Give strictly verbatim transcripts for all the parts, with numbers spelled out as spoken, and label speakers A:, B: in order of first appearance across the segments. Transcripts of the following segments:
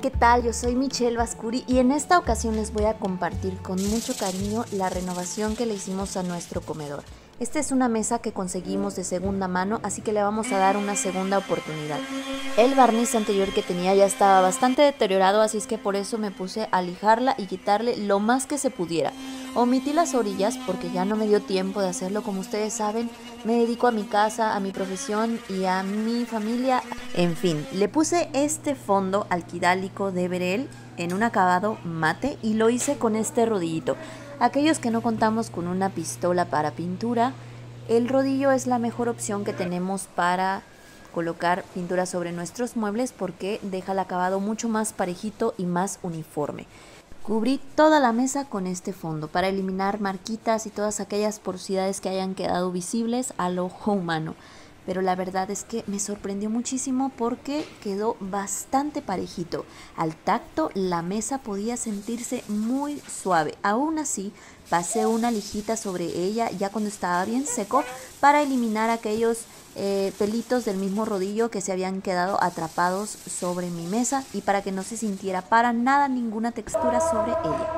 A: ¿qué tal? Yo soy Michelle Bascuri y en esta ocasión les voy a compartir con mucho cariño la renovación que le hicimos a nuestro comedor. Esta es una mesa que conseguimos de segunda mano, así que le vamos a dar una segunda oportunidad. El barniz anterior que tenía ya estaba bastante deteriorado, así es que por eso me puse a lijarla y quitarle lo más que se pudiera. Omití las orillas porque ya no me dio tiempo de hacerlo. Como ustedes saben, me dedico a mi casa, a mi profesión y a mi familia. En fin, le puse este fondo alquidálico de Verel en un acabado mate y lo hice con este rodillito. Aquellos que no contamos con una pistola para pintura, el rodillo es la mejor opción que tenemos para colocar pintura sobre nuestros muebles porque deja el acabado mucho más parejito y más uniforme. Cubrí toda la mesa con este fondo para eliminar marquitas y todas aquellas porosidades que hayan quedado visibles al ojo humano. Pero la verdad es que me sorprendió muchísimo porque quedó bastante parejito. Al tacto la mesa podía sentirse muy suave. Aún así pasé una lijita sobre ella ya cuando estaba bien seco para eliminar aquellos eh, pelitos del mismo rodillo que se habían quedado atrapados sobre mi mesa y para que no se sintiera para nada ninguna textura sobre ella.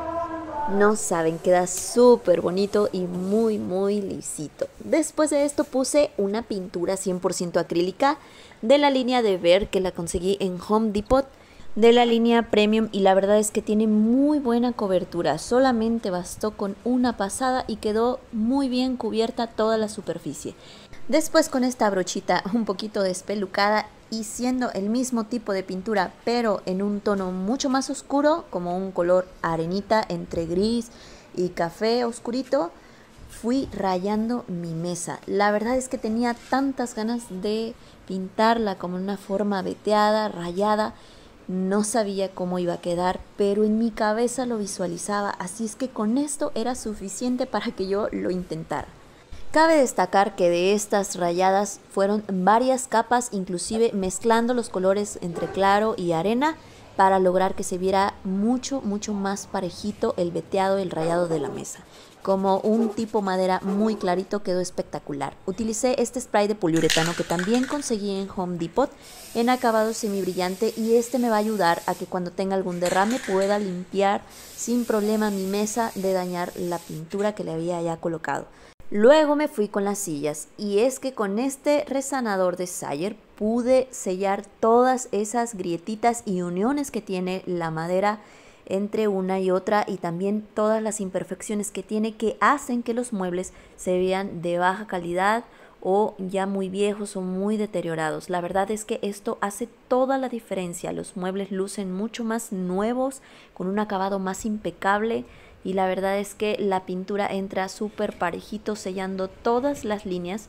A: No saben, queda súper bonito y muy muy lisito. Después de esto puse una pintura cien por ciento acrílica de la línea de Ver que la conseguí en Home Depot, de la línea Premium, y la verdad es que tiene muy buena cobertura. Solamente bastó con una pasada y quedó muy bien cubierta toda la superficie. Después con esta brochita un poquito despelucada y siendo el mismo tipo de pintura pero en un tono mucho más oscuro, como un color arenita entre gris y café oscurito, fui rayando mi mesa. La verdad es que tenía tantas ganas de pintarla como en una forma veteada, rayada. No sabía cómo iba a quedar, pero en mi cabeza lo visualizaba, así es que con esto era suficiente para que yo lo intentara. Cabe destacar que de estas rayadas fueron varias capas, inclusive mezclando los colores entre claro y arena para lograr que se viera mucho, mucho más parejito el veteado y el rayado de la mesa. Como un tipo madera muy clarito, quedó espectacular. Utilicé este spray de poliuretano que también conseguí en Home Depot en acabado semibrillante y este me va a ayudar a que cuando tenga algún derrame pueda limpiar sin problema mi mesa de dañar la pintura que le había ya colocado. Luego me fui con las sillas y es que con este resanador de Sayer pude sellar todas esas grietitas y uniones que tiene la madera entre una y otra y también todas las imperfecciones que tiene que hacen que los muebles se vean de baja calidad o ya muy viejos o muy deteriorados. La verdad es que esto hace toda la diferencia. Los muebles lucen mucho más nuevos, con un acabado más impecable. Y la verdad es que la pintura entra súper parejito sellando todas las líneas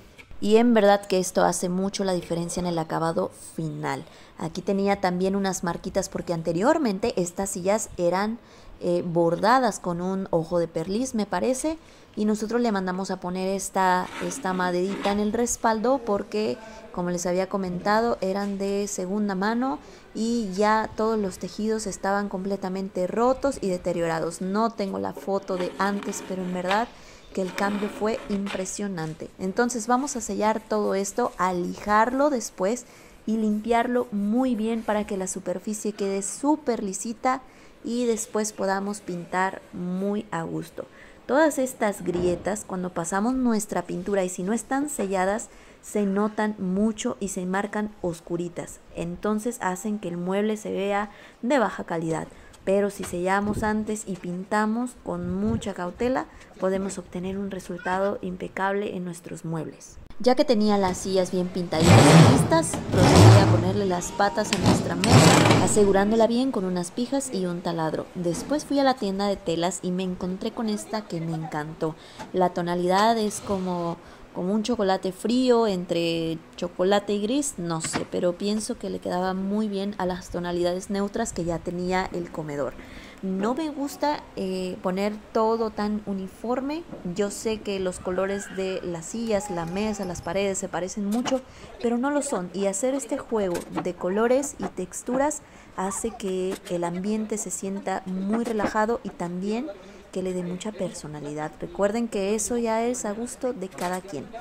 A: y en verdad que esto hace mucho la diferencia en el acabado final. Aquí tenía también unas marquitas porque anteriormente estas sillas eran eh, bordadas con un ojo de perliz, me parece, y nosotros le mandamos a poner esta, esta maderita en el respaldo porque, como les había comentado, eran de segunda mano y ya todos los tejidos estaban completamente rotos y deteriorados. No tengo la foto de antes, pero en verdad que el cambio fue impresionante. Entonces vamos a sellar todo esto, a lijarlo después y limpiarlo muy bien para que la superficie quede súper lisita y después podamos pintar muy a gusto. Todas estas grietas, cuando pasamos nuestra pintura y si no están selladas, se notan mucho y se marcan oscuritas. Entonces hacen que el mueble se vea de baja calidad. Pero si sellamos antes y pintamos con mucha cautela, podemos obtener un resultado impecable en nuestros muebles. Ya que tenía las sillas bien pintaditas y listas, procedí a ponerle las patas a nuestra mesa, asegurándola bien con unas pijas y un taladro. Después fui a la tienda de telas y me encontré con esta que me encantó. La tonalidad es como, como un chocolate frío, entre chocolate y gris, no sé, pero pienso que le quedaba muy bien a las tonalidades neutras que ya tenía el comedor. No me gusta eh, poner todo tan uniforme. Yo sé que los colores de las sillas, la mesa, las paredes se parecen mucho, pero no lo son. Y hacer este juego de colores y texturas hace que el ambiente se sienta muy relajado y también que le dé mucha personalidad. Recuerden que eso ya es a gusto de cada quien.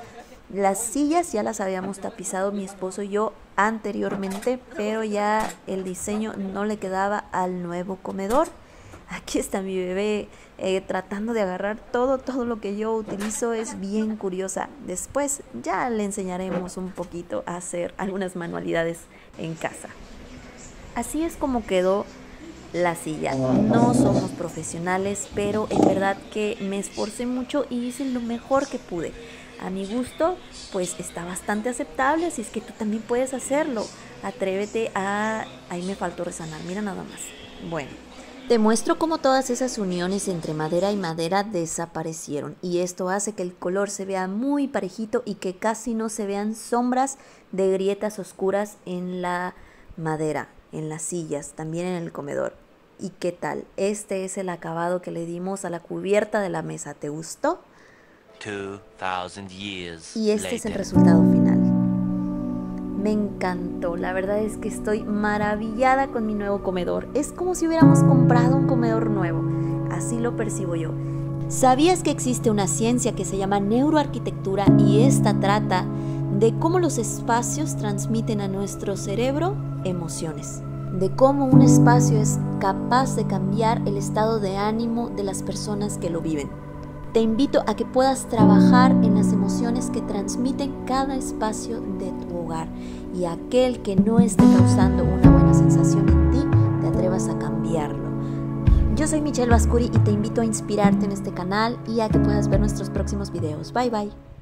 A: Las sillas ya las habíamos tapizado mi esposo y yo anteriormente, pero ya el diseño no le quedaba al nuevo comedor. Aquí está mi bebé eh, tratando de agarrar todo, todo lo que yo utilizo. Es bien curiosa. Después ya le enseñaremos un poquito a hacer algunas manualidades en casa. Así es como quedó la silla. No somos profesionales, pero en verdad que me esforcé mucho y hice lo mejor que pude. A mi gusto, pues está bastante aceptable, así es que tú también puedes hacerlo. Atrévete a... Ahí me faltó resanar, mira nada más. Bueno, te muestro cómo todas esas uniones entre madera y madera desaparecieron. Y esto hace que el color se vea muy parejito y que casi no se vean sombras de grietas oscuras en la madera, en las sillas, también en el comedor. ¿Y qué tal? Este es el acabado que le dimos a la cubierta de la mesa. ¿Te gustó?
B: two thousand years
A: Y este
B: later.
A: es el resultado final. Me encantó, la verdad es que estoy maravillada con mi nuevo comedor. Es como si hubiéramos comprado un comedor nuevo, así lo percibo yo. ¿Sabías que existe una ciencia que se llama neuroarquitectura y esta trata de cómo los espacios transmiten a nuestro cerebro emociones? De cómo un espacio es capaz de cambiar el estado de ánimo de las personas que lo viven. Te invito a que puedas trabajar en las emociones que transmiten cada espacio de tu hogar y aquel que no esté causando una buena sensación en ti, te atrevas a cambiarlo. Yo soy Michelle Vascuri y te invito a inspirarte en este canal y a que puedas ver nuestros próximos videos. Bye bye.